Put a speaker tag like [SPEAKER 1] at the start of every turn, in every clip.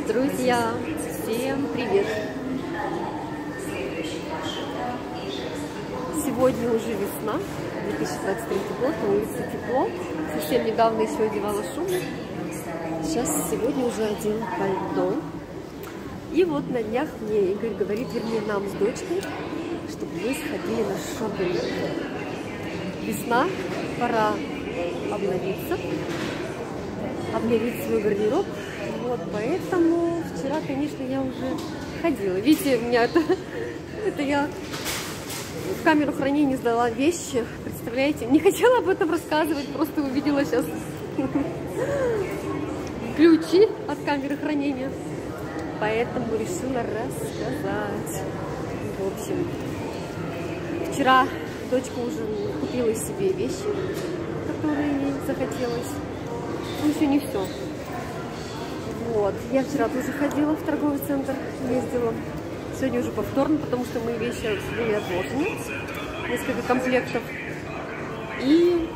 [SPEAKER 1] Друзья, всем привет! Сегодня уже весна, 2023 год, на улице тепло. Совсем недавно еще одевала шубу. Сейчас сегодня уже одела пальто. И вот на днях мне Игорь говорит, вернее нам с дочкой, чтобы мы сходили на шопинг. Весна, пора обновиться, обновить свой гардероб. Вот, поэтому вчера, конечно, я уже ходила. Видите, у меня это я в камеру хранения сдала вещи. Представляете? Не хотела об этом рассказывать, просто увидела сейчас ключи от камеры хранения. Поэтому решила рассказать. В общем, вчера дочка уже купила себе вещи, которые ей захотелось. Но еще не все. Вот. Я вчера тоже ходила в торговый центр, ездила. Сегодня уже повторно, потому что мои вещи были отложены. Несколько комплектов. И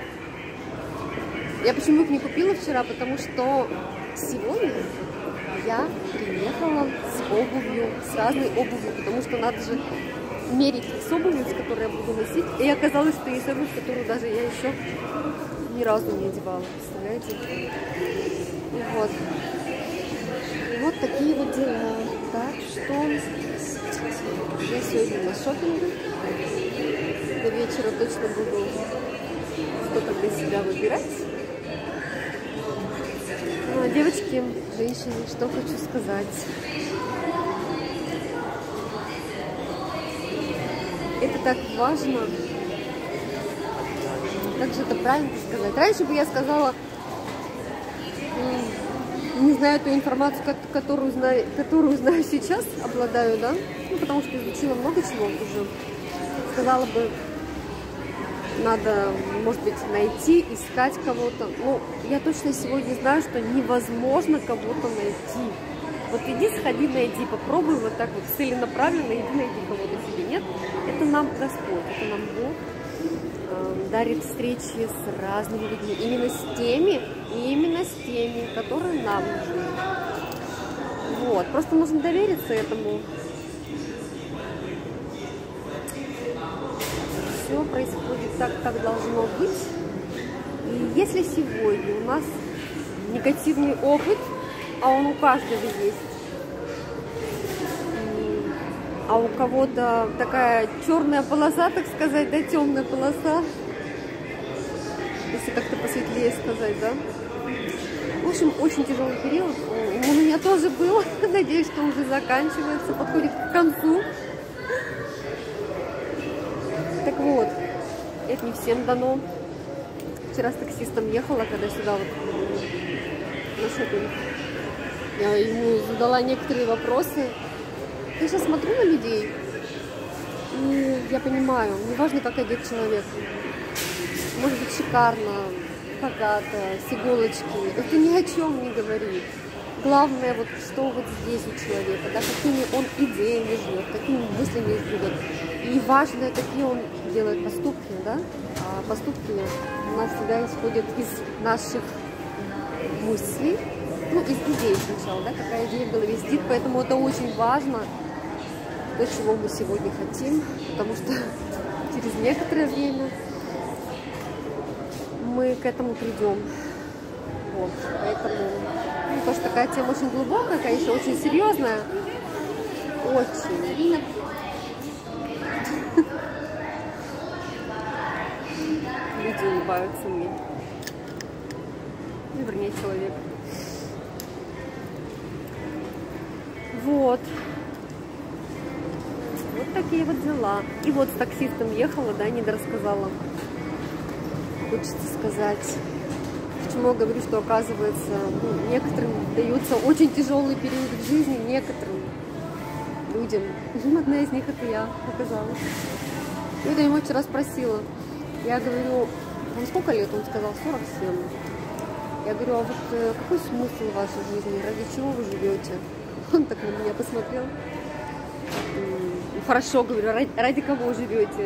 [SPEAKER 1] я почему их не купила вчера? Потому что сегодня я приехала с обувью, с разной обувью, потому что надо же мерить с обувью, с которой я буду носить. И оказалось, что есть обувь, которую даже я еще ни разу не одевала. Представляете? Вот. Вот такие вот дела. Так что я сегодня на шопинге. До вечера точно буду что-то для себя выбирать. Ну, а девочки, женщины, что хочу сказать. Это так важно. Как же это правильно сказать? Раньше бы я сказала, не знаю ту информацию, которую знаю сейчас, обладаю, да? Ну, потому что изучила много чего уже. Сказала бы, надо, может быть, найти, искать кого-то. Ну, я точно сегодня знаю, что невозможно кого-то найти. Вот иди, сходи, найди, попробуй вот так вот целенаправленно, иди, найди кого-то себе. Нет, это нам Господь, это нам Бог дарит встречи с разными людьми. Именно с теми, которые нам нужны. Вот, просто нужно довериться этому. Все происходит так, как должно быть. И если сегодня у нас негативный опыт, а он у каждого есть, а у кого-то такая черная полоса, так сказать, да, темная полоса, если как-то посветлее сказать, да. В общем, очень тяжелый период. У меня тоже был. Надеюсь, что уже заканчивается, подходит к концу. Так вот, это не всем дано. Вчера с таксистом ехала, когда сюда вот на шопинг. Я ему задала некоторые вопросы. Я сейчас смотрю на людей, и я понимаю, неважно, как одет человек. Может быть, шикарно, богато, с иголочки. Это ни о чем не говорит. Главное, вот что вот здесь у человека, да, какими он идеями живет, какими мыслями живет. И важно, какие он делает поступки, да. А поступки у нас всегда исходят из наших мыслей, ну, из идей сначала, да, какая идея в голове сидит. Поэтому это очень важно, то, чего мы сегодня хотим, потому что через некоторое время мы к этому придем. Вот, поэтому, ну, потому что такая тема очень глубокая, конечно, очень серьезная. Очень. Люди улыбаются мне. Ну, вернее, человек. Вот. Вот такие вот дела. И вот с таксистом ехала, да, не дорассказала. Хочется сказать, почему я говорю, что оказывается, ну, некоторым дается очень тяжелый период в жизни, некоторым людям. Одна из них это я оказалась. И я ему вчера спросила, я говорю, вам сколько лет? Он сказал, 47. Я говорю, а вот какой смысл в вашей жизни, ради чего вы живете? Он так на меня посмотрел. Хорошо, говорю, ради кого живете?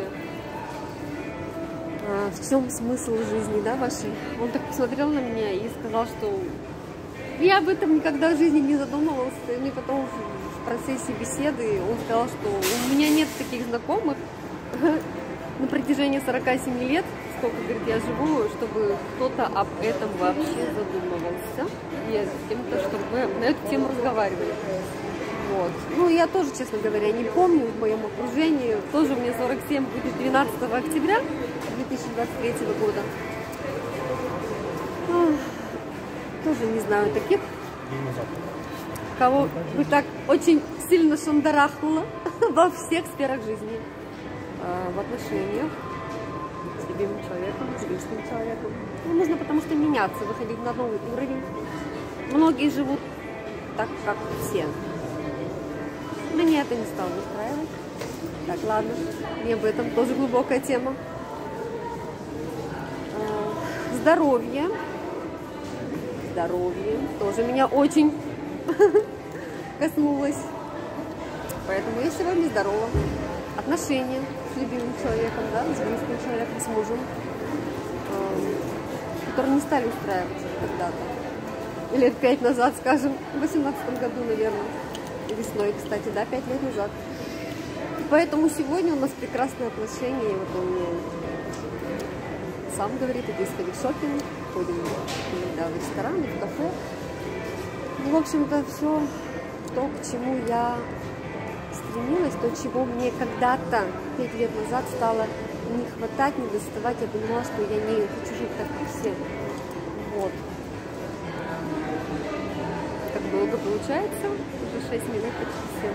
[SPEAKER 1] В чем смысл жизни, да, вашей? Он так посмотрел на меня и сказал, что Я об этом никогда в жизни не задумывалась. И мне потом в процессе беседы он сказал, что у меня нет таких знакомых на протяжении 47 лет, сколько, говорит, я живу, чтобы кто-то об этом вообще задумывался. И с кем-то, чтобы на эту тему разговаривали. Вот. Ну, я тоже, честно говоря, не помню в моем окружении. Тоже мне 47 будет 12 октября 2023 года. Тоже не знаю таких, кого бы так очень сильно шандарахнуло во всех сферах жизни. В отношениях с любимым человеком, с близким человеком. Ну, нужно потому что меняться, выходить на новый уровень. Многие живут так, как все. Меня это не стало устраивать. Так, ладно, не об этом, тоже глубокая тема. Здоровье. Здоровье тоже меня очень коснулось. Поэтому я сегодня здорова. Отношения с любимым человеком, да, с близким человеком, с мужем, которые не стали устраивать когда-то. Лет 5 назад, скажем, в 18 году, наверное. Весной, кстати, да, 5 лет назад. И поэтому сегодня у нас прекрасные отношения. И вот он мне сам говорит, иди сходи в шопинг, ходим иногда в рестораны, в кафе. Ну, в общем-то, все то, к чему я стремилась, то, чего мне когда-то 5 лет назад стало не хватать, не доставать. Я поняла, что я не хочу жить так, как все. Вот. Как долго получается? Уже 6 минут, почти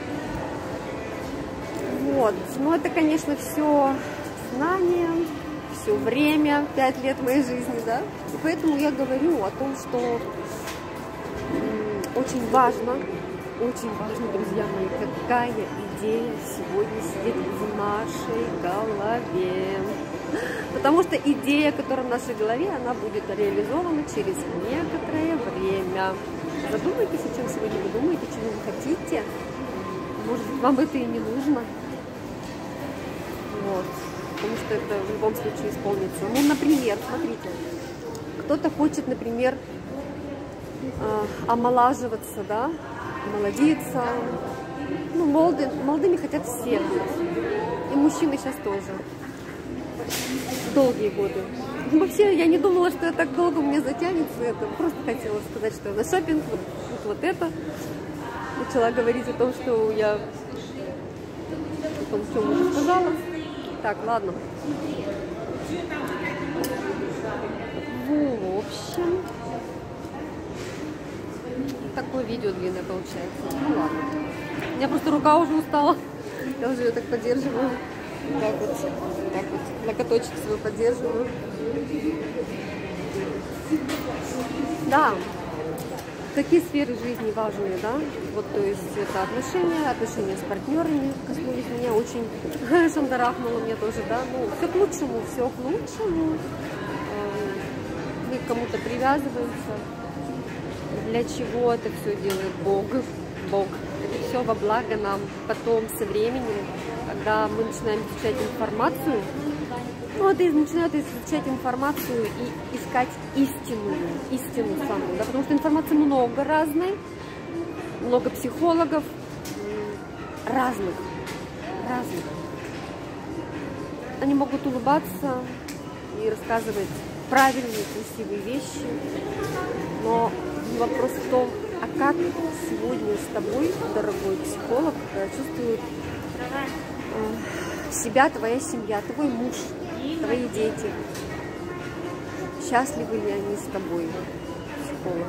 [SPEAKER 1] 7. Вот. Но это, конечно, все знание, все время, 5 лет моей жизни, да. И поэтому я говорю о том, что очень важно, друзья мои, какая идея сегодня сидит в нашей голове. Потому что идея, которая в нашей голове, она будет реализована через некоторое время. Задумайтесь, о чем сегодня вы думаете, чего вы хотите. Может, вам это и не нужно. Вот. Потому что это в любом случае исполнится. Ну, например, смотрите, кто-то хочет, например, омолаживаться, да, молодиться. Ну, молодыми хотят все быть. И мужчины сейчас тоже. Долгие годы. Вообще, я не думала, что я так долго у меня затянется. Это просто хотела сказать, что я на шопинг, вот это. Начала говорить о том, что я о том, что уже сказала. Так, ладно. В общем, такое видео длинное получается. Ну ладно. У меня просто рука уже устала. Я уже ее так поддерживаю. Так вот, локоточек свой поддерживаю. Да, какие сферы жизни важные, да? Вот, то есть это отношения с партнерами коснулись меня, очень шандарахнуло мне тоже, да? Ну, все к лучшему, все к лучшему. Мы к кому-то привязываемся. Для чего это все делает Бог? Это все во благо нам потом со временем, когда мы начинаем изучать информацию, ну, вот начинают изучать информацию и искать истину самую, да, потому что информации много разной, много психологов разных. Они могут улыбаться и рассказывать правильные, красивые вещи, но вопрос в том, а как сегодня с тобой, дорогой психолог, чувствует себя твоя семья, твой муж, твои дети? Счастливы ли они с тобой, психолог?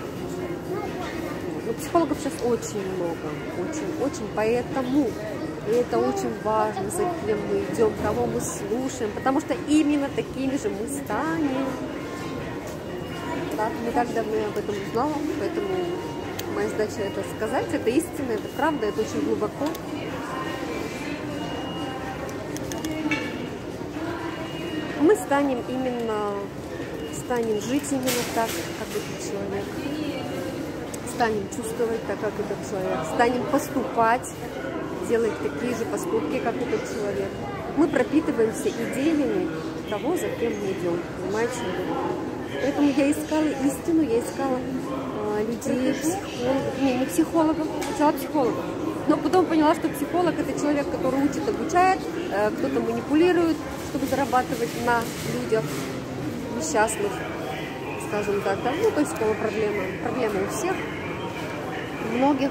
[SPEAKER 1] Но психологов сейчас очень много, очень, поэтому и это очень важно, за кем мы идем, кого мы слушаем, потому что именно такими же мы станем. Да, не так давно я об этом узнала, поэтому моя задача это сказать, это истина, это правда, это очень глубоко. Мы станем жить именно так, как этот человек, станем чувствовать так, как этот человек, станем поступать, делать такие же поступки, как этот человек. Мы пропитываемся идеями того, за кем мы идем, понимаете? Поэтому я искала истину, я искала людей, психологов, не психологов, сначала психологов. Но потом поняла, что психолог – это человек, который учит, обучает, кто-то манипулирует, чтобы зарабатывать на людях несчастных, скажем так, да? Ну, то есть проблема у всех, у многих.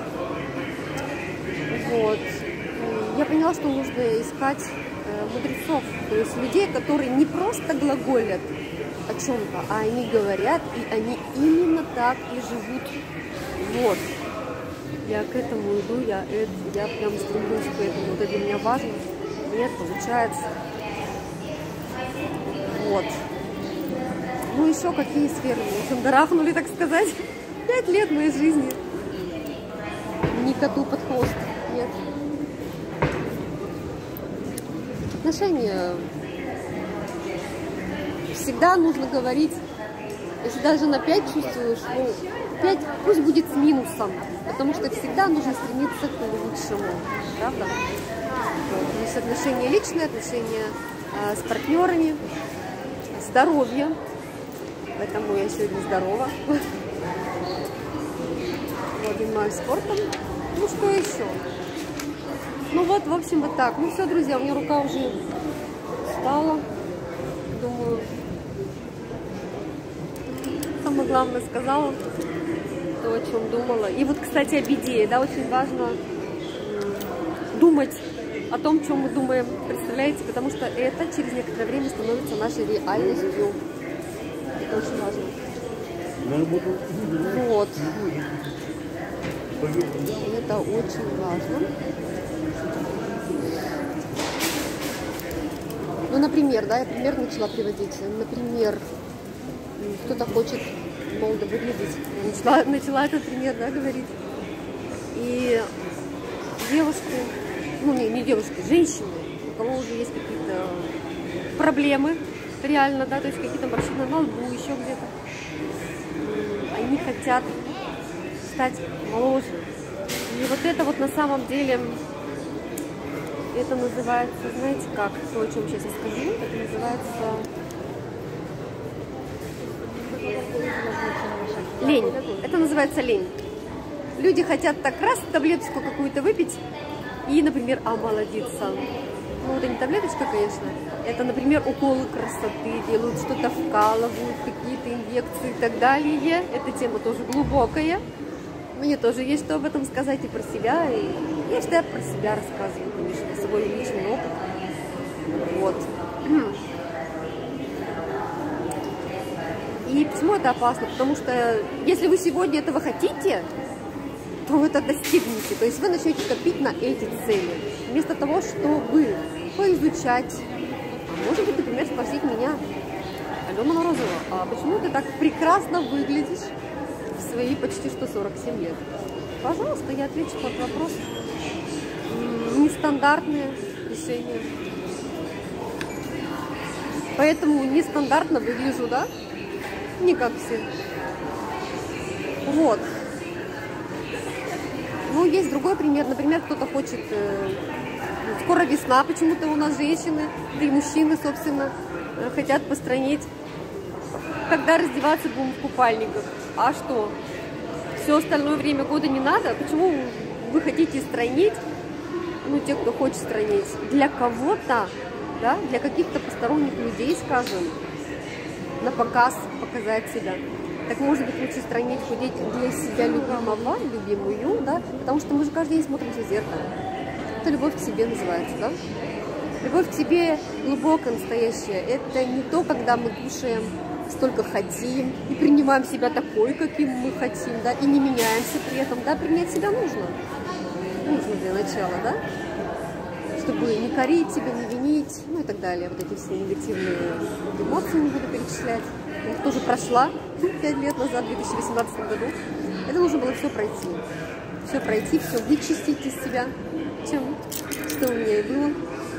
[SPEAKER 1] Вот. Я поняла, что нужно искать мудрецов, то есть людей, которые не просто глаголят о чем-то, а они говорят, и они именно так и живут. Вот. Я к этому иду, я прям стремлюсь к этому. Вот это для меня важно. Нет, получается. Вот. Ну, еще какие сферы мне шандарахнули, так сказать. 5 лет моей жизни. Ни коту под хвост. Нет. Отношения. Всегда нужно говорить, если даже на 5 чувствуешь, ну, 5 пусть будет с минусом, потому что всегда нужно стремиться к лучшему, правда? Вот. То есть отношения личные, отношения с партнерами, здоровье, поэтому я сегодня здорова. Вот, занимаюсь спортом. Ну, что еще? Ну вот, в общем, вот так. Ну все, друзья, у меня рука уже устала. Думаю, самое главное сказала, то, о чем думала. И вот, кстати, об идее, да, очень важно думать о том, чем мы думаем, представляете, потому что это через некоторое время становится нашей реальностью. Это очень важно. Вот. Это очень важно. Ну, например, да, я пример начала приводить. Например, кто-то хочет молодо выглядеть. Начала этот пример, да, говорить. И девушки, ну, не девушки, женщины, у кого уже есть какие-то проблемы, реально, да, то есть какие-то морщины на лбу, еще где-то, они хотят стать моложе. И вот это вот на самом деле, это называется, знаете как, то, о чем сейчас я скажу, это называется лень. Это называется лень. Люди хотят так раз таблеточку какую-то выпить и, например, омолодиться. Ну, это не таблеточка, конечно. Это, например, уколы красоты делают, что-то вкалывают, какие-то инъекции и так далее. Эта тема тоже глубокая. Мне тоже есть что об этом сказать и про себя. И я всегда про себя рассказываю, конечно, свой личный опыт. Вот. И почему это опасно? Потому что если вы сегодня этого хотите, то вы это достигнете. То есть вы начнете копить на эти цели. Вместо того, чтобы поизучать. Может быть, например, спросить меня: Алена Морозова, а почему ты так прекрасно выглядишь в свои почти что 47 лет? Пожалуйста, я отвечу под вопрос. Нестандартное решение. Поэтому нестандартно выгляжу, да? Не как все. Вот. Ну, есть другой пример. Например, кто-то хочет... скоро весна, почему-то у нас женщины, да и мужчины, собственно, хотят постранить. Когда раздеваться будем в купальниках? А что? Все остальное время года не надо? Почему вы хотите странить? Ну, те, кто хочет странить. Для кого-то, да, для каких-то посторонних людей, скажем, на показ показать себя. Так, может быть, лучше странить, худеть для себя любимого, любимую, да? Потому что мы же каждый день смотримся в зеркало. Это любовь к себе называется, да? Любовь к себе глубокая, настоящая. Это не то, когда мы кушаем столько хотим и принимаем себя такой, каким мы хотим, да, и не меняемся при этом, да, принять себя нужно. Нужно для начала, да? Чтобы не корить себя, не винить, ну и так далее. Вот эти все негативные эмоции не буду перечислять. Я их тоже прошла 5 лет назад, в 2018 году. Это нужно было все пройти. Все пройти, все вычистить из себя, что у меня и было.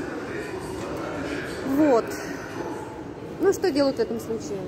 [SPEAKER 1] Вот. Ну, что делают в этом случае?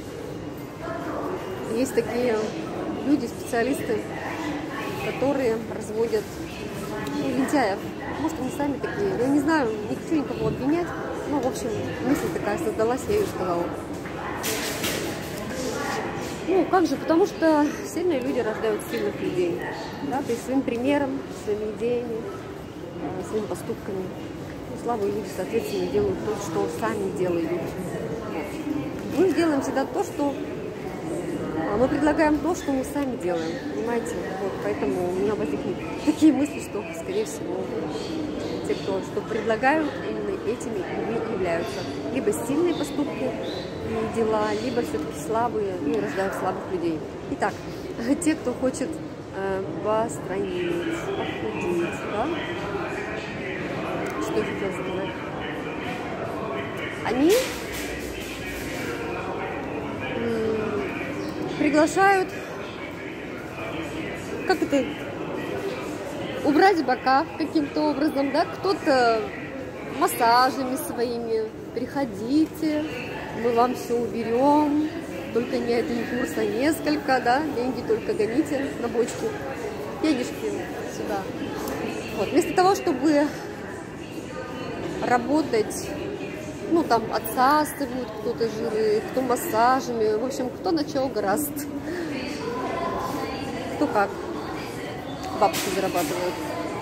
[SPEAKER 1] Есть такие люди, специалисты, которые разводят лентяев. Может, они сами такие. Я не знаю, не хочу никого обвинять. Ну, в общем, мысль такая создалась, я ее сказала. Ну, как же, потому что сильные люди рождают сильных людей. Да? То есть своим примером, своими идеями, своими поступками. И слабые люди, соответственно, делают то, что сами делают. Мы сделаем всегда то, что... Мы предлагаем то, что мы сами делаем. Понимаете? Вот, поэтому у меня возникли такие мысли, что, скорее всего, те, кто что предлагают, именно этими и являются. Либо сильные поступки и дела, либо все-таки слабые, ну, рождают слабых людей. Итак, те, кто хочет постранить, похудеть, да? Что я хотела сказать? Они приглашают, как это, убрать бока каким-то образом, да, кто-то массажами своими, приходите, мы вам все уберем, только не один курс, а несколько, да, деньги только гоните на бочку, денежки сюда. Вот. Вместо того, чтобы работать, ну, там, отсасывают кто-то жиры, кто массажами, в общем, кто на что гораст, кто как бабки зарабатывают.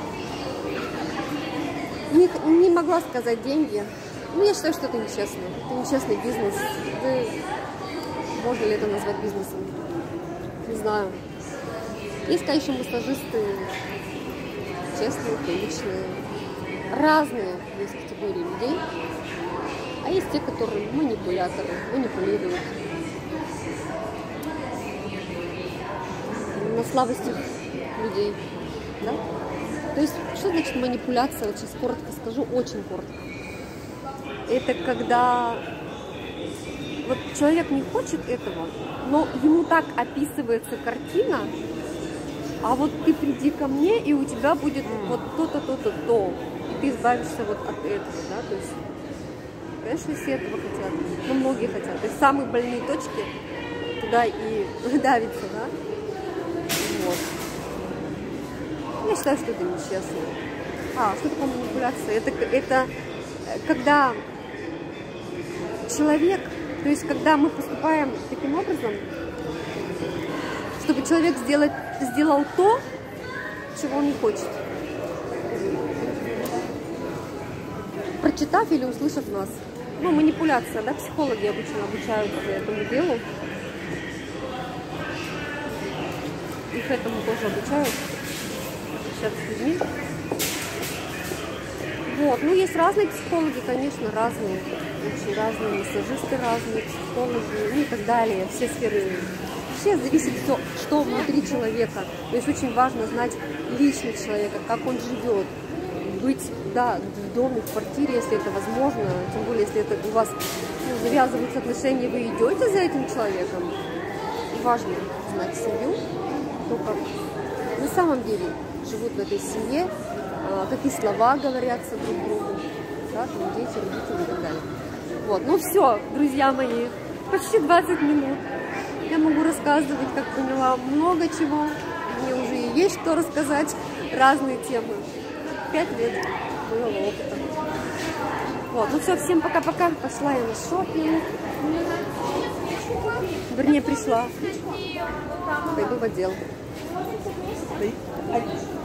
[SPEAKER 1] Не могла сказать деньги. Ну, я считаю, что это нечестно. Это нечестный бизнес. Да, можно ли это назвать бизнесом? Не знаю. Есть, конечно, массажисты честные, приличные. Разные есть категории людей. А есть те, которые манипуляторы, манипулируют на слабостях людей. Да? То есть, что значит манипуляция? Вот сейчас коротко скажу, очень коротко. Это когда вот человек не хочет этого, но ему так описывается картина, а вот ты приди ко мне, и у тебя будет вот то-то, то-то, то. И ты избавишься вот от этого, да, то есть, конечно, все этого хотят, но многие хотят. То есть самые больные точки туда и давятся, да. Вот. Я считаю, что это нечестно. Что такое манипуляция? Это когда человек, то есть когда мы поступаем таким образом, чтобы человек сделал то, чего он не хочет. Прочитав или услышав нас. Ну, манипуляция, да, психологи обычно обучаются этому делу. Их этому тоже обучают. Общаться с людьми. Вот, ну, есть разные психологи, конечно, разные. Очень разные, массажисты разные, психологи, ну и так далее. Все сферы. Вообще зависит все, что внутри человека. То есть очень важно знать личность человека, как он живет. Быть, да, в доме, в квартире, если это возможно. Тем более, если это у вас завязываются отношения, вы идете за этим человеком. И важно знать семью, то, как на самом деле живут в этой семье, какие слова говорятся друг другу, да, там, дети, родители и так далее. Вот, ну все, друзья мои, почти 20 минут. Я могу рассказывать, как поняла, много чего. Мне уже и есть что рассказать, разные темы. 5 лет моего опыта. Вот, ну все, всем пока-пока. Пошла я на шопинг. Вернее, пришла. Пойду в отдел.